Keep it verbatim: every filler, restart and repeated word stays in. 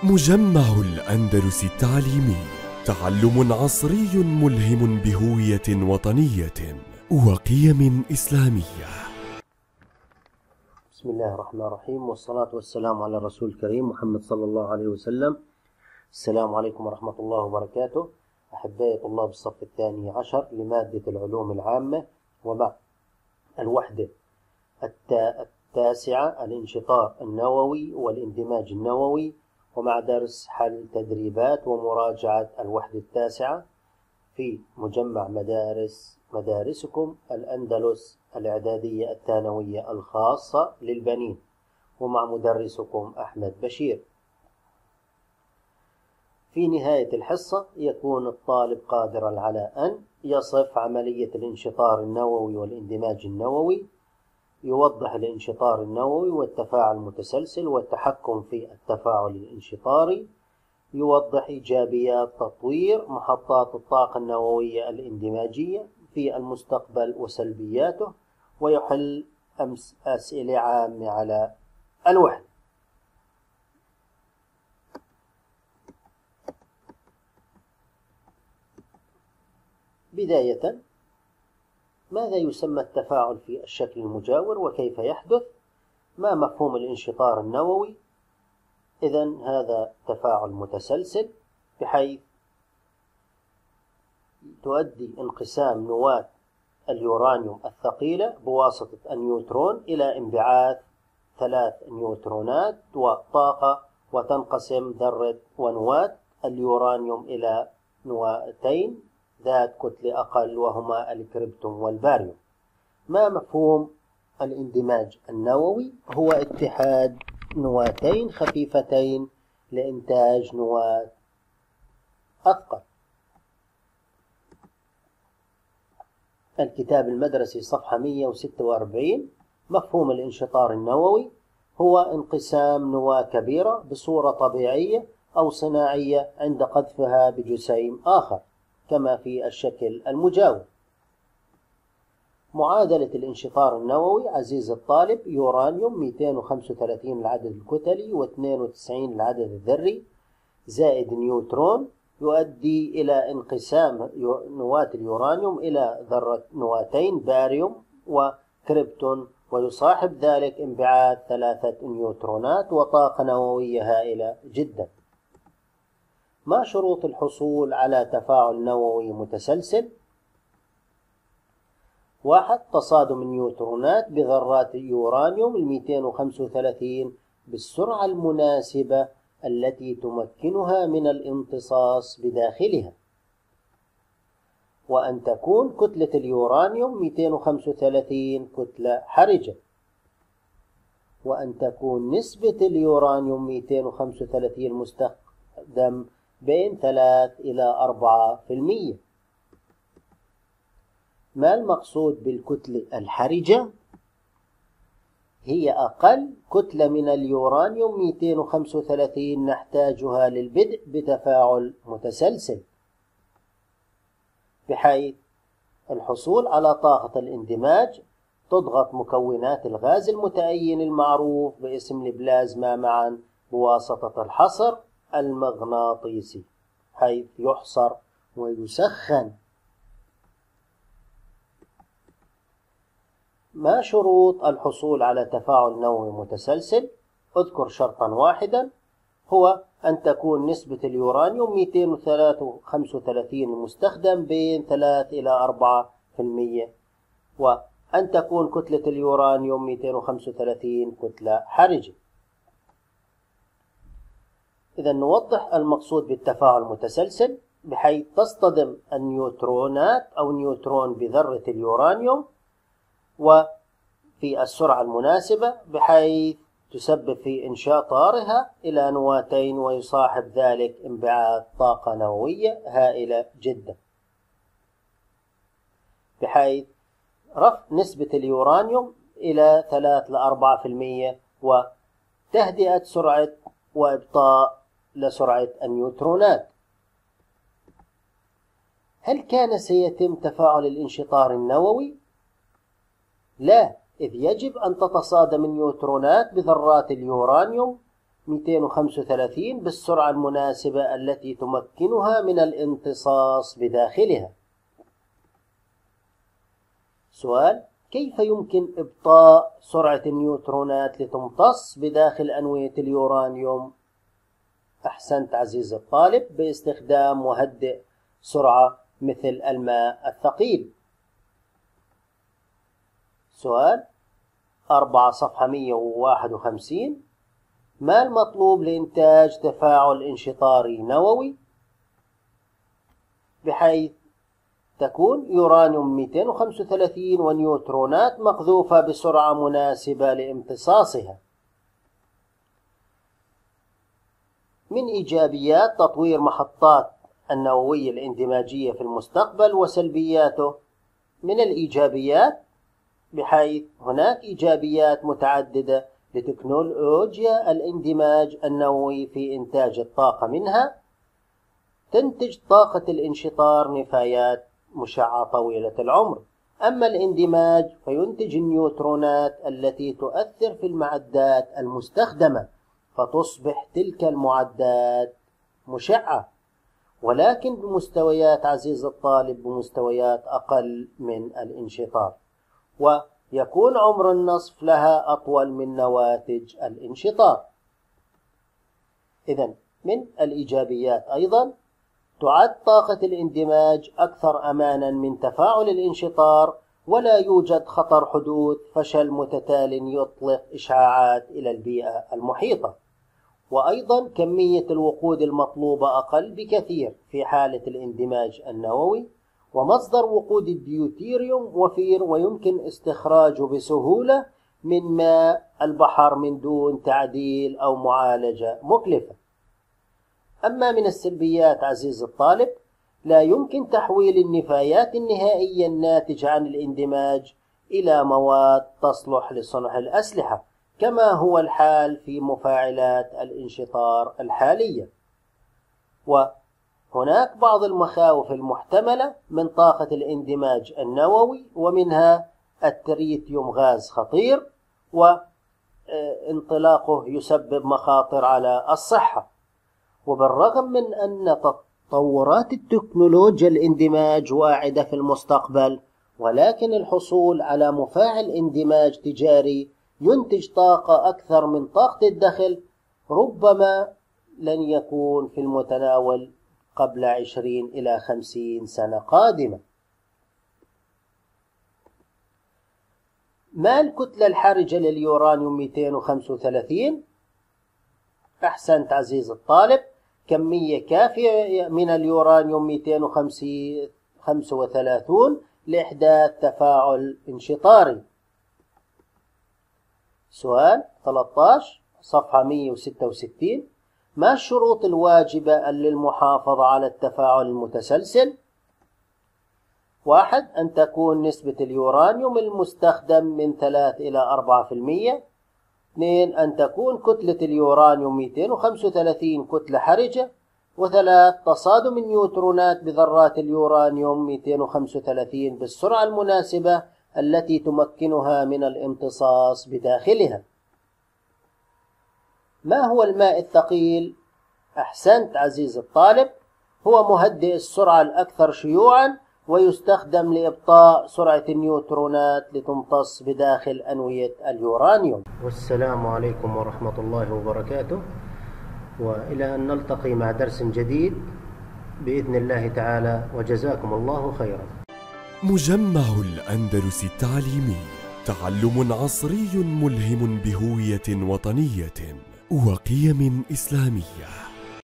مجمع الأندلس التعليمي، تعلم عصري ملهم بهوية وطنية وقيم إسلامية. بسم الله الرحمن الرحيم، والصلاة والسلام على الرسول الكريم محمد صلى الله عليه وسلم. السلام عليكم ورحمة الله وبركاته. أحبائي طلاب الصف الثاني عشر لمادة العلوم العامة، ومع الوحدة التاسعة الانشطار النووي والاندماج النووي، ومع درس حل تدريبات ومراجعة الوحدة التاسعة في مجمع مدارس مدارسكم الأندلس الإعدادية الثانوية الخاصة للبنين، ومع مدرسكم أحمد بشير. في نهاية الحصة يكون الطالب قادرا على أن يصف عملية الانشطار النووي والاندماج النووي، يوضح الانشطار النووي والتفاعل المتسلسل والتحكم في التفاعل الانشطاري، يوضح إيجابيات تطوير محطات الطاقة النووية الاندماجية في المستقبل وسلبياته، ويحل أسئلة عامة على الوحدة. بداية، ماذا يسمى التفاعل في الشكل المجاور وكيف يحدث؟ ما مفهوم الانشطار النووي؟ إذن هذا تفاعل متسلسل بحيث تؤدي انقسام نواة اليورانيوم الثقيلة بواسطة النيوترون إلى انبعاث ثلاث نيوترونات وطاقة، وتنقسم ذرة ونواة اليورانيوم إلى نواتين ذات كتلة أقل وهما الكريبتون والباريوم. ما مفهوم الاندماج النووي؟ هو اتحاد نواتين خفيفتين لإنتاج نواة أثقل. الكتاب المدرسي صفحة مئة وستة وأربعين. مفهوم الانشطار النووي هو انقسام نواة كبيرة بصورة طبيعية أو صناعية عند قذفها بجسيم آخر كما في الشكل المجاور. معادلة الانشطار النووي عزيز الطالب: يورانيوم مئتين وخمسة وثلاثين العدد الكتلي واثنين وتسعين العدد الذري زائد نيوترون يؤدي إلى انقسام نواة اليورانيوم إلى ذرة نواتين باريوم وكريبتون، ويصاحب ذلك انبعاث ثلاثة نيوترونات وطاقة نووية هائلة جدا. ما شروط الحصول على تفاعل نووي متسلسل؟ واحد، تصادم النيوترونات بذرات اليورانيوم مئتين وخمسة وثلاثين بالسرعة المناسبة التي تمكنها من الامتصاص بداخلها، وأن تكون كتلة اليورانيوم مئتين وخمسة وثلاثين كتلة حرجة، وأن تكون نسبة اليورانيوم مئتين وخمسة وثلاثين المستخدم بين ثلاثة إلى أربعة بالمئة. ما المقصود بالكتلة الحرجة؟ هي أقل كتلة من اليورانيوم مئتين وخمسة وثلاثين نحتاجها للبدء بتفاعل متسلسل، بحيث الحصول على طاقة الاندماج تضغط مكونات الغاز المتأين المعروف باسم البلازما معا بواسطة الحصر المغناطيسي، حيث يحصر ويسخن. ما شروط الحصول على تفاعل نووي متسلسل؟ اذكر شرطا واحدا، هو أن تكون نسبة اليورانيوم مئتين وخمسة وثلاثين المستخدم بين ثلاثة إلى أربعة بالمئة، وأن تكون كتلة اليورانيوم مئتين وخمسة وثلاثين كتلة حرجة. إذا نوضح المقصود بالتفاعل المتسلسل، بحيث تصطدم النيوترونات أو نيوترون بذرة اليورانيوم وفي السرعة المناسبة بحيث تسبب في إنشاء طارها إلى نواتين، ويصاحب ذلك انبعاث طاقة نووية هائلة جدا، بحيث رفع نسبة اليورانيوم إلى ثلاثة إلى أربعة بالمئة وتهدئة سرعة وإبطاء لسرعة النيوترونات. هل كان سيتم تفاعل الانشطار النووي؟ لا، إذ يجب أن تتصادم النيوترونات بذرات اليورانيوم مئتين وخمسة وثلاثين بالسرعة المناسبة التي تمكنها من الامتصاص بداخلها. سؤال: كيف يمكن إبطاء سرعة النيوترونات لتمتص بداخل أنوية اليورانيوم؟ أحسنت عزيزي الطالب، باستخدام مهدئ سرعة مثل الماء الثقيل. سؤال أربعة صفحة مئة وواحد وخمسين: ما المطلوب لإنتاج تفاعل انشطاري نووي بحيث تكون يورانيوم مئتين وخمسة وثلاثين ونيوترونات مقذوفة بسرعة مناسبة لامتصاصها؟ من إيجابيات تطوير محطات النووية الاندماجية في المستقبل وسلبياته: من الإيجابيات بحيث هناك إيجابيات متعددة لتكنولوجيا الاندماج النووي في إنتاج الطاقة، منها تنتج طاقة الانشطار نفايات مشعة طويلة العمر. أما الاندماج فينتج النيوترونات التي تؤثر في المعدات المستخدمة، فتصبح تلك المعدات مشعة، ولكن بمستويات عزيز الطالب بمستويات أقل من الانشطار، ويكون عمر النصف لها أطول من نواتج الانشطار. إذن من الإيجابيات أيضا تعد طاقة الاندماج أكثر أمانا من تفاعل الانشطار، ولا يوجد خطر حدوث فشل متتال يطلق إشعاعات إلى البيئة المحيطة. وأيضا كمية الوقود المطلوبة أقل بكثير في حالة الاندماج النووي، ومصدر وقود الديوتيريوم وفير ويمكن استخراجه بسهولة من ماء البحر من دون تعديل أو معالجة مكلفة. أما من السلبيات عزيز الطالب، لا يمكن تحويل النفايات النهائية الناتجة عن الاندماج إلى مواد تصلح لصنع الأسلحة، كما هو الحال في مفاعلات الانشطار الحالية. وهناك بعض المخاوف المحتملة من طاقة الاندماج النووي، ومنها التريتيوم غاز خطير وانطلاقه يسبب مخاطر على الصحة. وبالرغم من أن تطورات التكنولوجيا الاندماج واعدة في المستقبل، ولكن الحصول على مفاعل اندماج تجاري ينتج طاقة أكثر من طاقة الدخل ربما لن يكون في المتناول قبل عشرين إلى خمسين سنة قادمة. ما الكتلة الحرجة لليورانيوم مئتين وخمسة وثلاثين؟ أحسنت عزيز الطالب، كمية كافية من اليورانيوم مئتين وخمسة وثلاثين لإحداث تفاعل انشطاري. سؤال ثلاثة عشر صفحة مئة وستة وستين: ما الشروط الواجبة للمحافظة على التفاعل المتسلسل؟ واحد، أن تكون نسبة اليورانيوم المستخدم من ثلاثة إلى أربعة بالمئة. اثنين، أن تكون كتلة اليورانيوم مئتين وخمسة وثلاثين كتلة حرجة. وثلاث، تصادم النيوترونات بذرات اليورانيوم مئتين وخمسة وثلاثين بالسرعة المناسبة التي تمكنها من الامتصاص بداخلها. ما هو الماء الثقيل؟ أحسنت عزيز الطالب، هو مهدئ السرعة الأكثر شيوعا، ويستخدم لإبطاء سرعة النيوترونات لتمتص بداخل أنوية اليورانيوم. والسلام عليكم ورحمة الله وبركاته، وإلى أن نلتقي مع درس جديد بإذن الله تعالى، وجزاكم الله خيرا. مجمع الأندلس التعليمي، تعلم عصري ملهم بهوية وطنية وقيم إسلامية.